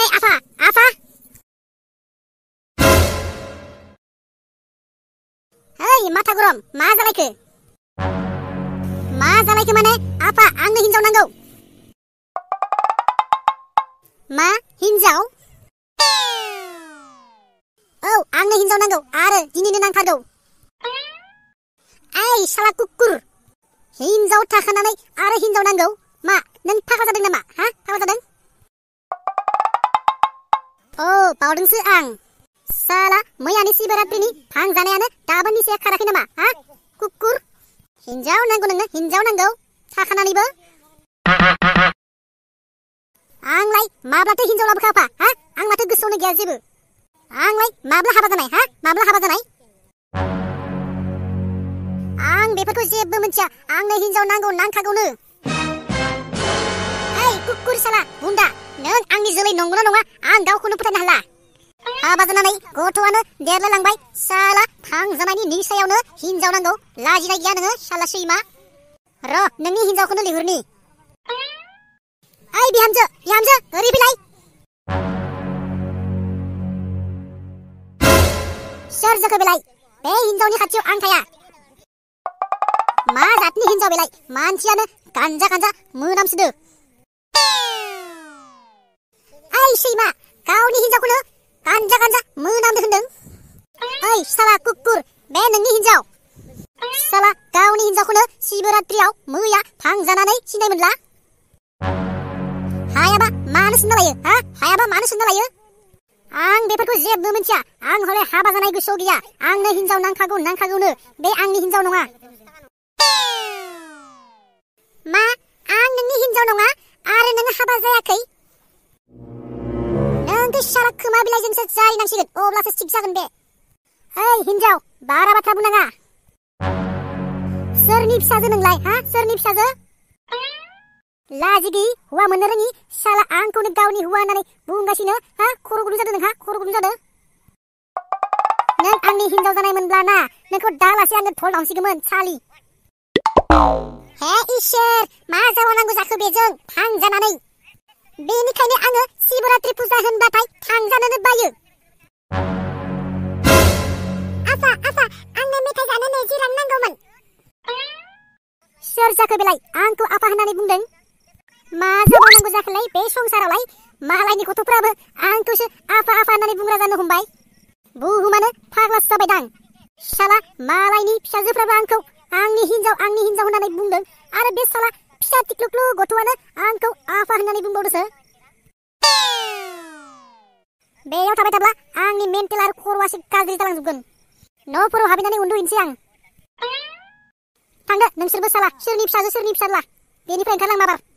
आफा आफा हेय माथा गरम मा जालायखो माने आफा आंनो हिनजाव नांगौ मा हिनजाव औ आंनो हिनजाव नांगौ आरो दिनैनो नांथारगौ ओइ साला कुकुर हिनजाव थाखानानै आरो हिनजाव नांगौ मा नों फाग्ला जादों नामा हा फाग्ला जादों औ बावदोंसो आं साला मैयानि शिवरात्रिनि भां जानायानो दाबो निसाया खाराखै नामा हा कुकुर हिनजाव नांगौ नोंनो हिनजाव नांगौ थाखानानैबो आंलाय माब्लाथो हिनजाव लाबोखो आफा हा आं माथो गोसोआवनो गैया जेबो आंलाय माब्ला हाबा जानाय हा माब्ला हाबा जानाय आं बेफोरखौ जेबो मिथिया आंनो हिनजाव नांगौ नांखागौनो ओइ कुकुर साला बुन्दा नों आंनि जोलै नंगौना नङा आं गावखौनो फोथायनो हाला हाबा जानानै गथ'आनो देरलायलांबाय साला थां जानायनि निसायावनो हिनजाव नांगौ लाजिनाय गैया नोङो साला सैमा र' नोंनि हिनजावखौनो लिंहरनि ओइ बिहामजो ओरै फैलाय सोर जाखो बेलाय बे हिनजावनि खाथियाव आं थाया मा जातनि हिनजाव बेलाय मानसियानो गान्जा मोनामसोदो ओइ सैमा गावनि हिनजावखौनो गान्जा मोनामदो होनदों ओइ साला कुकुर बे नोंनि हिनजाव साला गावनि हिनजावखौनो शिवरात्रियाव मैया भां जानानै सिनाय मोनला हायाबा मानो सिनना लायो हा हायाबा मानो सिनना लायो आं बेफोरखौ जेबो मिथिया आं हले हाबा जानाय गोसोआव गैया आंनो हिनजाव नांखागौनो बे आंनि हिनजाव नङा मा आं नोंनि हिनजाव नङा आरो नोङो हाबा जायाखै नोंखौ साला खोमा बिलाइजोंसो जाहैनांसिगोन अब्लासो थिग जागोन बे ओइ हिनजाव बारा बाथ्रा बुंनाङा सोरनि फिसाजो नोंलाय हा सोरनि फिसाजो लाजि गैयि हौवा मोननो रोङि साला आंखौनो गावनि हौवा होननानै बुंगासिनो हा खर' गुदुं जादों नोंहा खर' गुदुं जादों नों आंनि हिनजाव जानाय मोनब्ला ना नोंखौ दालासे आङो धल दावसिगौमोन सालि हे इसोर मा जाबावनांगौ जाखो बेजों भां जानानै बेनिखायनो आङो शिवरात्रि फुजा होनबाथाय थांजानोनो बायो आफा आंनो मेथाइ जानो 20 रां नांगौमोन सोर जाखो बेलाय आंखौ आफा होननानै बुंदों मा जाबावनांगौ जाखोलाय बे संसारावलाय मालायनि गथ'फ्राबो आंखौसो आफा होननानै बुंग्रा जानो हमबाय बुहुमानो फाग्लासो जाबायदां साला मालायनि फिसाजोफ्राबो आंखौ आंनि हिनजाव होननानै बुंदों आरो बे साला फिसा टिक्लुक्लु गथ'आनो आंखौ आफा होननानै बुंबावदोसो बेयाव थाबाय थाब्ला आंनि मेन्टेल आरो खर'आसो गाज्रि जालांजोबगोन न'फोराव हाबैनानै उन्दुहैनोसै आं थांदो नोंसोरबो साला सोरनि फिसाजो सोरनि फिसाज्ला बेनिफ्राय ओंखारलां माबार